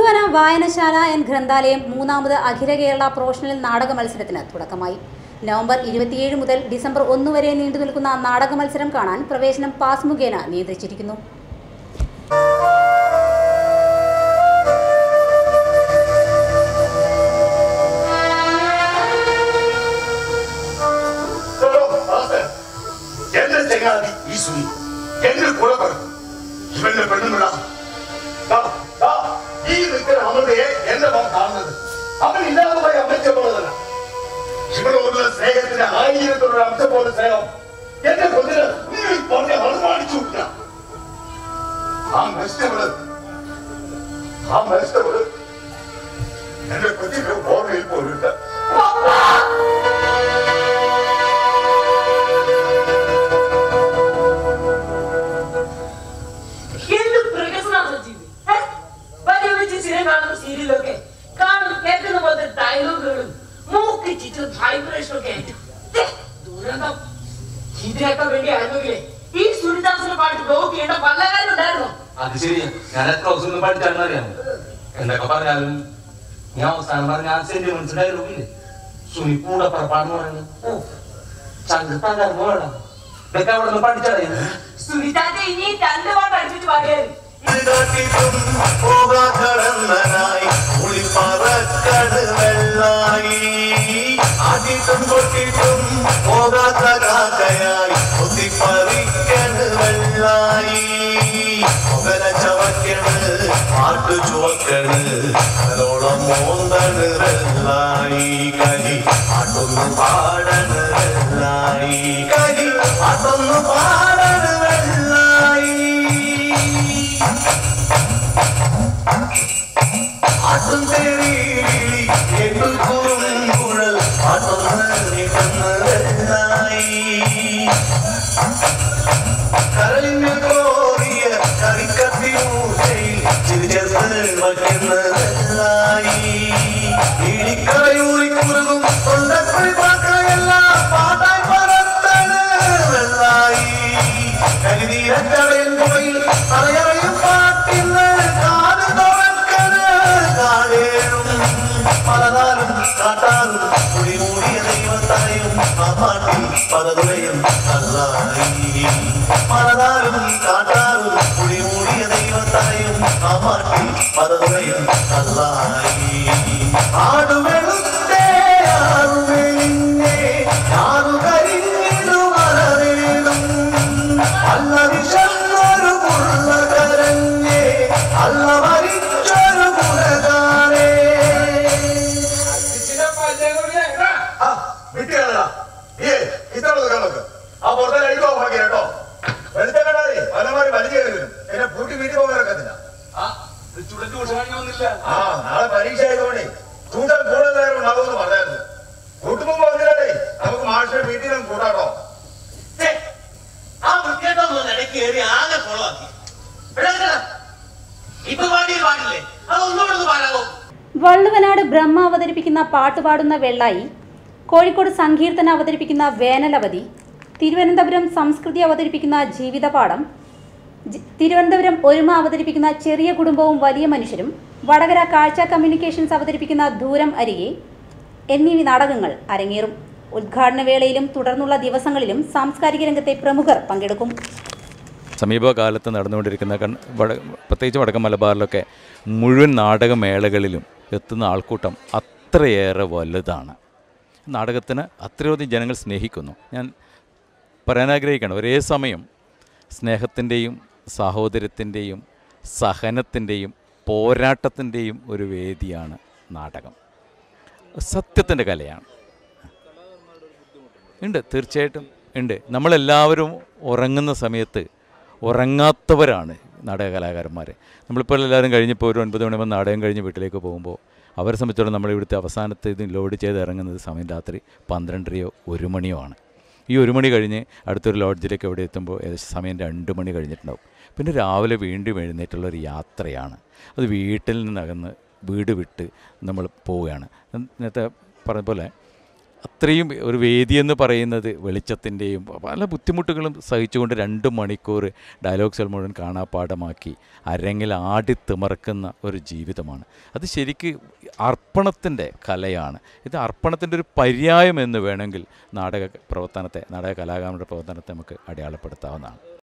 പുതുവന വായനശാല എൻ ഗ്രന്ഥാലയം മൂന്നാമത് അഖില കേരള പ്രൊഫഷണൽ നാടക മത്സരത്തിന് തുടക്കമായി. നവംബർ 27 മുതൽ ഡിസംബർ 1 വരെ നീണ്ടുനിൽക്കുന്ന നാടക മത്സരം കാണാൻ പ്രവേശനം പാസ് മുഖേന നിയന്ത്രിച്ചിരിക്കുന്നു. സ്നേഹത്തിന്റെ ആയിരത്തോടെ അംശം പോലെ സ്നേഹം എന്റെ കൊതിന് പറഞ്ഞ അറുമാടിച്ചു എന്റെ കൊച്ചിന്റെ ഓർമ്മയിൽ പോലുണ്ട്. സീരിയലൊക്കെ കാണും കേൾക്കുന്ന പോലത്തെ ഡയലോഗുകളും ദുരന്തം ഇതിനൊക്കെ വേണ്ടി ആയിരുന്നെങ്കിലേ ഈ സുനിദാസിനെ പാട്ട് ബ്ലോക്ക് ചെയ്യേണ്ട പല കാര്യം ഉണ്ടായിരുന്നു. അത് ശരിയാ, ഞാൻ എത്ര ദിവസം പാടിച്ചാണെന്ന് അറിയാമോ? എന്തൊക്കെ പറഞ്ഞാലും ഞാൻ അവസാനം പറഞ്ഞ ആ സെന്റിമെന്റ്സ് ഡയലോഗില്ലേ, സുനി കൂടെ പുറപ്പാടെന്ന് പറയുന്നത് ചങ്കത്താകാരനോ വേണം. ഇതൊക്കെ അവിടെ നിന്ന് പഠിച്ചറിയുന്നത്. സുനിതാന്റെ ഇനി 2 പാട്ട് അടിച്ചിട്ട് പാടിയായിരുന്നു. ആടിട്ടും കൊട്ടിട്ടും പോകാത്ത കാക്കയായി ഒത്തിപ്പറിക്കണ് വെള്ളായി മുതല ചവക്കണ് പാട്ടു ചുവക്കണ് അതോളം മോന്തണ് വെള്ളായി കലി പാട്ടൊന്നു പാടണ് വെള്ളായി കലി പാട്ടൊന്നു പാടണ് വെള്ളായി ആട്ടും തേടി എട്ടും കുറുങ്കുഴൽ കരളിന് കോറിയ കരിക്കത്തിയൂസയിൽ ചിരിച്ചേർത്ത് വയ്ക്കുന്നതായി ഇടിക്കറയൂരി കുറുകും തൊണ്ടക്കുഴി പാക്കയെല്ലാം പാട്ടായി പറത്തണ് വെള്ളായി കരിനീരക്കടയിൽ പോയി തലയറയും പാട്ടിന്ന് കാത് തുറക്കണ് കാടേഴും പലതാലും കാട്ടാറും കുടിമൂടിയ ദൈവത്തായും ആ പാട്ടിൽ പലതുറയും കല്ലായി പലതാലും കാട്ടാറും കുടിമൂടിയ ദൈവത്തായും ആ പാട്ടിൽ പലതുറയും കല്ലായി ആടുവെളുത്തേ ആറുവെളിഞ്ഞേ ആറു കരിഞ്ഞിടും മലവേടും അല്ല വിശന്നൊരു പുള്ള കരഞ്ഞേ അല്ല മരിച്ചൊരു പുലകാരേ നാളെ പരീക്ഷ ആയതുകൊണ്ടേ ചൂണ്ടൽ കൂടുതൽ നേരം ഉണ്ടാവുമെന്ന് പറഞ്ഞായിരുന്നു. കൂട്ടുമ്പോ വന്നില്ലേ നമുക്ക് മാഷിന്റെ വീട്ടിൽ നിന്ന് കൂട്ടാട്ടോ. ആ വൃത്തിയായിട്ടൊന്നും ഇടയ്ക്ക് കയറി ആകെ കുളമാക്കി. ഇപ്പൊ പാടിയ പാടില്ലേ അതൊന്നും പാടാവോ? വള്ളുവനാട് ബ്രഹ്മ അവതരിപ്പിക്കുന്ന പാട്ടുപാടുന്ന വെള്ളായി, കോഴിക്കോട് സങ്കീർത്തന അവതരിപ്പിക്കുന്ന വേനലവധി, തിരുവനന്തപുരം സംസ്കൃതി അവതരിപ്പിക്കുന്ന ജീവിതപാഠം, തിരുവനന്തപുരം ഒരുമ അവതരിപ്പിക്കുന്ന ചെറിയ കുടുംബവും വലിയ മനുഷ്യരും, വടകര കാഴ്ച കമ്മ്യൂണിക്കേഷൻസ് അവതരിപ്പിക്കുന്ന ദൂരം അരികെ എന്നീ നാടകങ്ങൾ അരങ്ങേറും. ഉദ്ഘാടന വേളയിലും തുടർന്നുള്ള ദിവസങ്ങളിലും സാംസ്കാരിക രംഗത്തെ പ്രമുഖർ പങ്കെടുക്കും. സമീപകാലത്ത് നടന്നുകൊണ്ടിരിക്കുന്ന പ്രത്യേകിച്ച് വടക്കൻ മലബാറിലൊക്കെ മുഴുവൻ നാടകമേളകളിലും എത്തുന്ന ആൾക്കൂട്ടം അത്രയേറെ വലുതാണ്. നാടകത്തിന് അത്രയധികം ജനങ്ങൾ സ്നേഹിക്കുന്നു. ഞാൻ പറയാനാഗ്രഹിക്കുകയാണ്, ഒരേ സമയം സ്നേഹത്തിൻ്റെയും സാഹോദര്യത്തിൻ്റെയും സഹനത്തിൻ്റെയും പോരാട്ടത്തിൻ്റെയും ഒരു വേദിയാണ് നാടകം. സത്യത്തിൻ്റെ കലയാണ്. ഉണ്ട്, തീർച്ചയായിട്ടും ഉണ്ട്. നമ്മളെല്ലാവരും ഉറങ്ങുന്ന സമയത്ത് ഉറങ്ങാത്തവരാണ് നാടക കലാകാരന്മാർ. നമ്മളിപ്പോൾ എല്ലാവരും കഴിഞ്ഞപ്പോൾ ഒരു 9 മണിയാകുമ്പോൾ നാടകം കഴിഞ്ഞ് വീട്ടിലേക്ക് പോകുമ്പോൾ അവരെ സംബന്ധിച്ചോളം നമ്മൾ ഇവിടുത്തെ അവസാനത്തെ ഇത് ലോഡ് ചെയ്ത് ഇറങ്ങുന്നത് സമയം രാത്രി 12:30 1 മണിയോ ആണ്. ഈ 1 മണി കഴിഞ്ഞ് അടുത്തൊരു ലോഡ്ജിലേക്ക് എവിടെ എത്തുമ്പോൾ ഏകദേശം സമയം 2 മണി കഴിഞ്ഞിട്ടുണ്ടാവും. പിന്നെ രാവിലെ വീണ്ടും എഴുന്നേറ്റുള്ളൊരു യാത്രയാണ്. അത് വീട്ടിൽ നിന്നകന്ന് വീട് വിട്ട് നമ്മൾ പോവുകയാണ്. നേരത്തെ പറഞ്ഞ പോലെ അത്രയും ഒരു വേദി എന്ന് പറയുന്നത് വെളിച്ചത്തിൻ്റെയും പല ബുദ്ധിമുട്ടുകളും സഹിച്ചുകൊണ്ട് 2 മണിക്കൂർ ഡയലോഗ്സുകൾ മുഴുവൻ കാണാപ്പാഠമാക്കി അരങ്ങിൽ ആടിത്തിമറക്കുന്ന ഒരു ജീവിതമാണ്. അത് ശരിക്ക് അർപ്പണത്തിൻ്റെ കലയാണ്. ഇത് അർപ്പണത്തിൻ്റെ ഒരു പര്യായം എന്ന് വേണമെങ്കിൽ നാടക കലാകാരൻ്റെ പ്രവർത്തനത്തെ നമുക്ക് അടയാളപ്പെടുത്താവുന്നതാണ്.